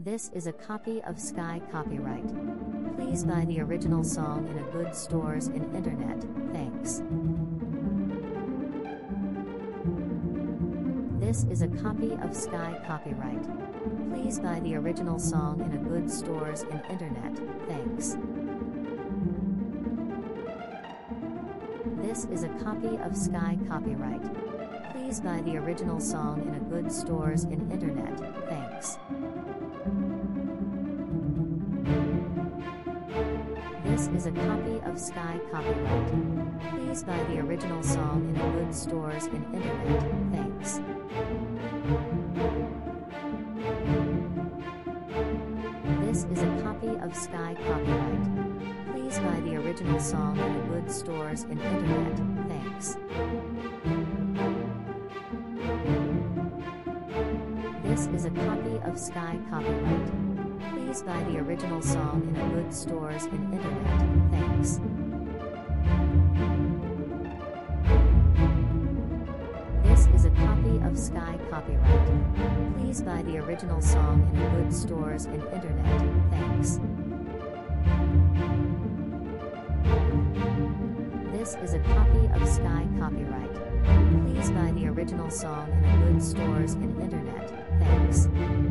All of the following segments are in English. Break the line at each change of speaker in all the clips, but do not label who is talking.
This is a copy of Sky copyright. Please buy the original song in a good stores in internet, thanks. This is a copy of Sky copyright. Please buy the original song in a good stores in internet, thanks. This is a copy of Sky copyright. Please buy the original song in a good stores in internet, thanks. This is a copy of Sky copyright. Please buy the original song in a good stores in internet, thanks. This is a copy of Sky copyright. Please buy the original song in a good stores in internet, thanks. This is a copy of Sky copyright. Please buy the original song in a good stores in internet, thanks. This is a copy of Sky copyright. Please buy the original song in a good stores in internet, thanks. This is a copy of Sky copyright. Please buy the original song in a good stores in internet, thanks.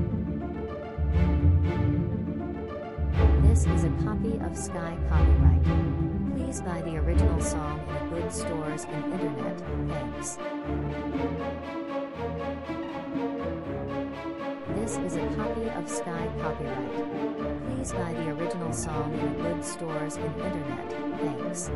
This is a copy of Sky copyright. Please buy the original song in a good stores in internet, thanks. This is a copy of Sky copyright. Please buy the original song in a good stores in internet, thanks.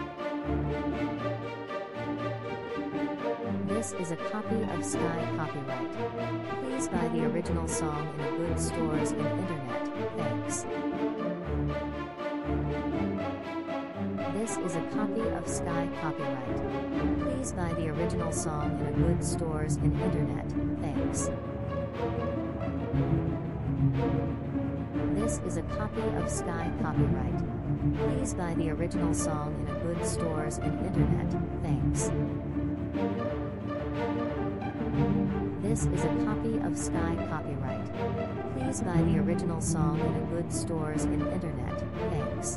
This is a copy of Sky copyright. Please buy the original song in a good stores in internet, thanks. This is a copy of Sky copyright. Please buy the original song in a good stores in internet, thanks. This is a copy of Sky copyright. Please buy the original song in a good stores in internet, thanks. This is a copy of Sky copyright. Please buy the original song in a good stores in internet, thanks.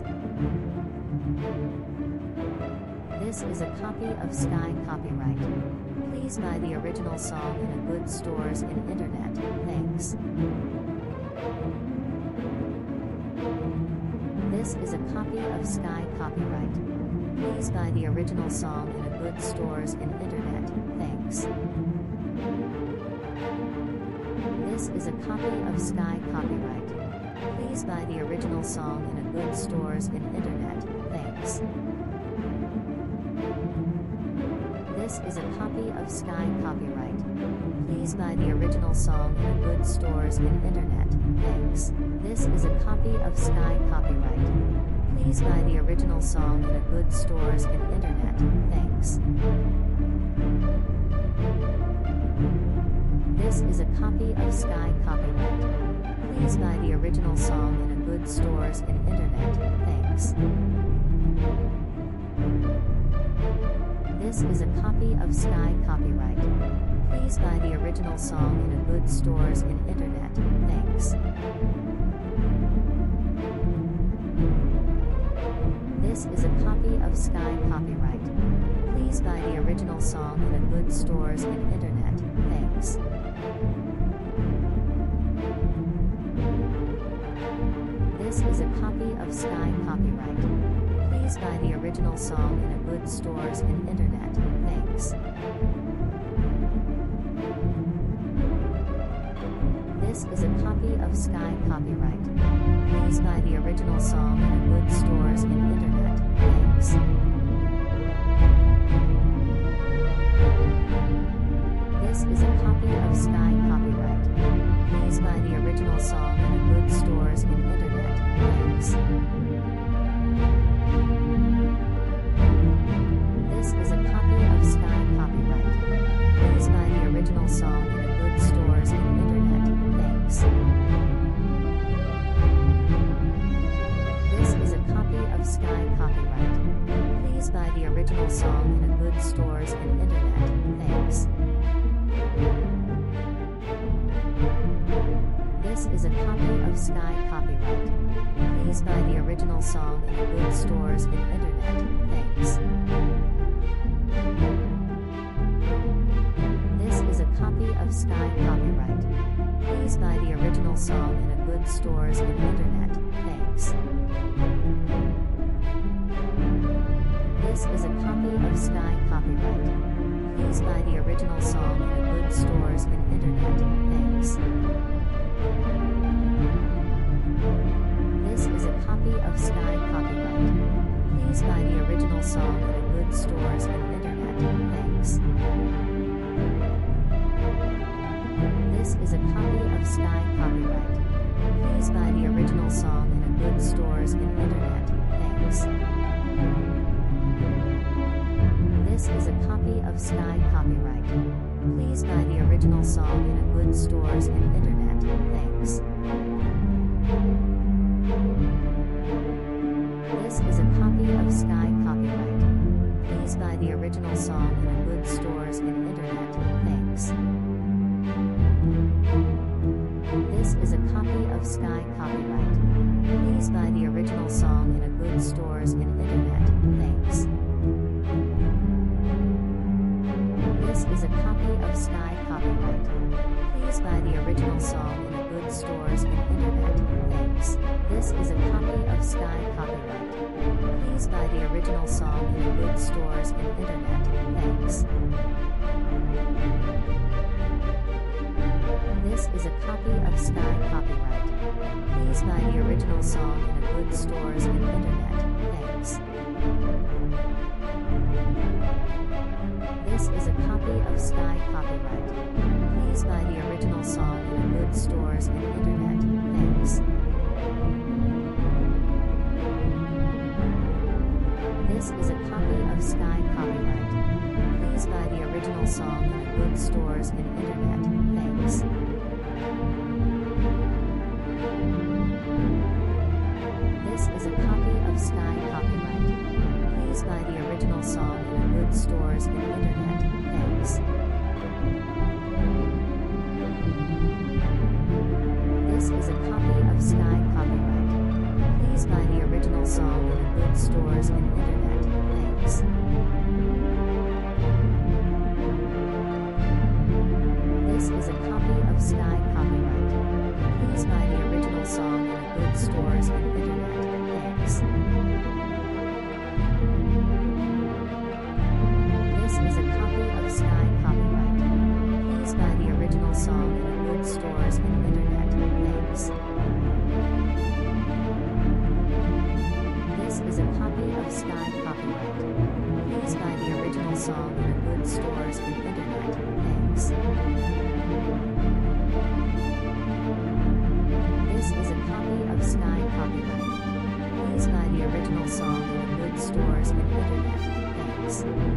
This is a copy of Sky copyright. Please buy the original song in a good stores in internet, thanks. This is a copy of Sky copyright. Please buy the original song in a good stores in internet, thanks. This is a copy of Sky copyright. Please buy the original song in a good stores in internet, thanks. This is a copy of Sky copyright. Please buy the original song in a good stores in internet, thanks. This is a copy of Sky copyright. Please buy the original song in a good stores in internet, thanks. This is a copy of Sky copyright. Please buy the original song in a good stores in internet, thanks. This is a copy of Sky copyright. Please buy the original song in a good stores in internet, thanks. This is a copy of Sky copyright. Please buy the original song in a good stores in internet, thanks. This is a copy of Sky copyright. Please buy the original song in a good stores in internet, thanks. This is a copy of Sky copyright. Please buy the original song in a good stores in internet, thanks. This is a copy of Sky copyright. Please buy the original song in a good stores in internet, thanks. This is a copy of Sky copyright. Please buy the original song in a good stores in internet, thanks. This is a copy of Sky copyright. Please buy the original song in a good stores in internet, thanks. This is is a copy of Sky copyright. Please buy the original song in good stores and internet. Thanks. This is a copy of Sky copyright. Please buy the original song in good stores and internet. Thanks. This is a copy of Sky copyright. Please buy the original song in good stores and internet. Thanks. This is a copy of Sky copyright. Please buy the original song in good stores and internet. Thanks. This is a copy of Sky copyright. Please buy the original song in good stores and internet. Thanks. This is a copy of Sky copyright. Please buy the original song in good stores and internet. Thanks. This is a copy of Sky copyright. Please buy the original song in good stores and internet. Thanks. This is a copy of Sky copyright. Please buy the original song in good stores and internet. Thanks. This is a copy of Sky copyright. Please buy the original song in good stores and internet. Thanks. This is a copy of Sky copyright. Please buy the original song in good stores and internet. Thanks. This is a copy of Sky copyright. Please buy the original song in good stores and internet. Thanks. This is a copy of Sky copyright. Please buy the original song in good stores and internet. Thanks. This is a copy of Sky copyright. Please buy the original song in good stores and internet. Thanks. This is a copy of Sky copyright. Please buy the original song in good stores and internet. Thanks. This is a copy of Sky copyright. Please buy the original song in good stores and internet. Thanks. This is a copy of Sky copyright. Please buy the original song in good stores and internet. Thanks. This is a copy of Sky copyright. Please buy the original song in good stores and internet. Thanks. This is a copy of Sky copyright. Please buy the original song in good stores and internet. Thanks. This is a copy of Sky copyright. Please buy the original song in good stores and internet. Thanks.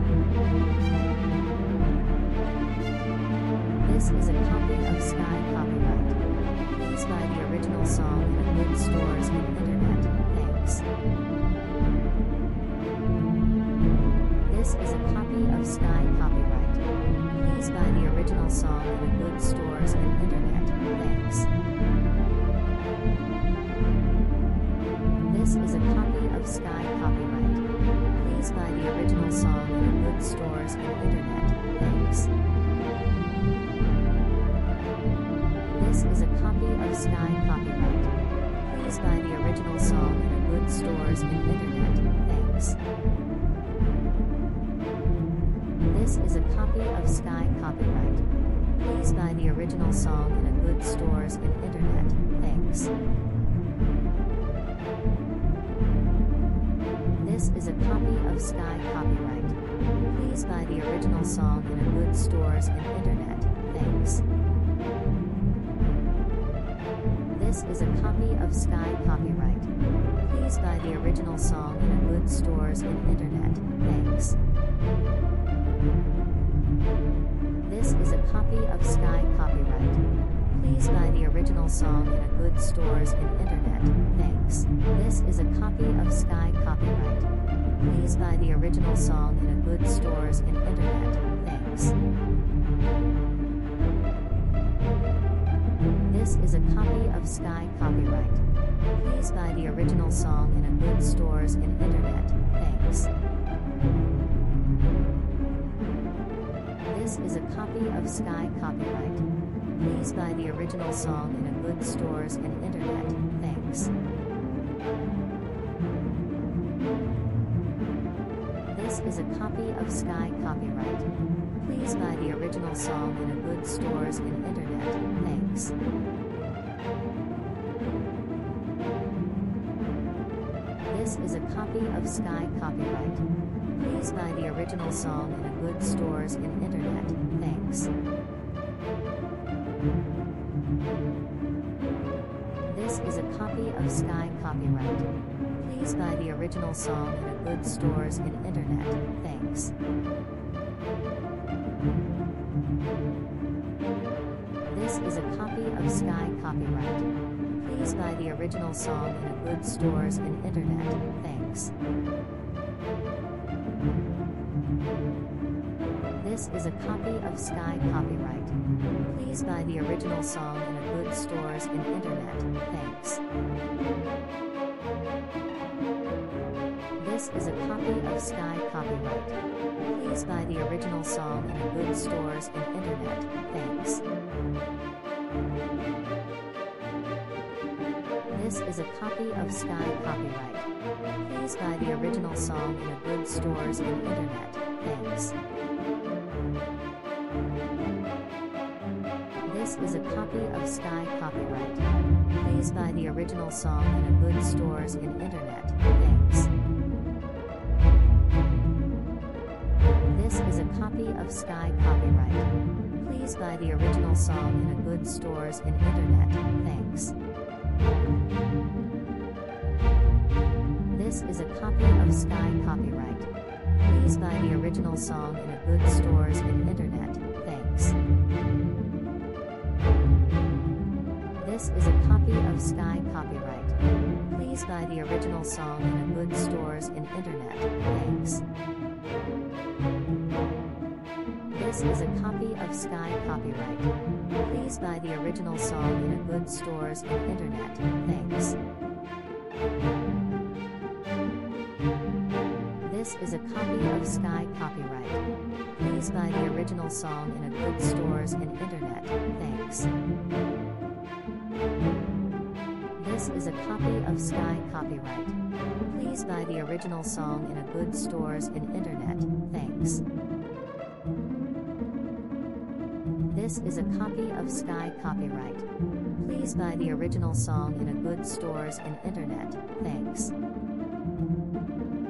This is a copy of Sky copyright. Please buy the original song in good stores and internet. Thanks. This is a copy of Sky copyright. Please buy the original song in good stores and internet. Thanks. This is a copy of Sky copyright. Please buy the original song in good stores and internet. Thanks. This is a copy of Sky copyright. Please buy the original song in good stores and internet. Thanks. This is a copy of Sky copyright. Please buy the original song in good stores and internet. Thanks. This is a copy of Sky copyright. Please buy the original song in good stores and internet. Thanks. This is a copy of Sky copyright. Please buy the original song in good stores and internet. Thanks. This is a copy of Sky copyright. Please buy the original song in good stores and internet. Thanks. This is a copy of Sky copyright. Please buy the original song in good stores and internet. Thanks. This is a copy of Sky copyright. Please buy the original song in a good stores and internet. Thanks. This is a copy of Sky copyright. Please buy the original song in a good stores and internet. Thanks. This is a copy of Sky copyright. Please buy the original song in a good stores and internet. Thanks. This is a copy of Sky copyright. Please buy the original song in a good stores and internet. Thanks. This is a copy of Sky copyright. Please buy the original song in a good stores and internet. Thanks. This is a copy of Sky copyright. Please buy the original song in a good stores and internet. Thanks. This is a copy of Sky copyright. Please buy the original song in a good stores and internet. Thanks. This is a copy of Sky copyright. Please buy the original song in a good stores and internet. Thanks. This is a copy of Sky copyright. Please buy the original song in a good stores and internet. Thanks. This is a copy of Sky copyright. Please buy the original song in a good stores and internet. Thanks. This is a copy of Sky copyright. Please buy the original song in a good stores and internet. Thanks. This is a copy of Sky copyright. Please buy the original song in a good stores and internet. Thanks. This is a copy of Sky copyright. Please buy the original song in a good stores and internet. Thanks. This is a copy of Sky copyright. Please buy the original song in a good stores and internet. Thanks. This is a copy of Sky copyright. Please buy the original song in a good stores and internet. Thanks. This is a copy of Sky copyright. Please buy the original song in a good stores and internet. Thanks. This is a copy of Sky copyright. Please buy the original song in a good stores and internet. Thanks.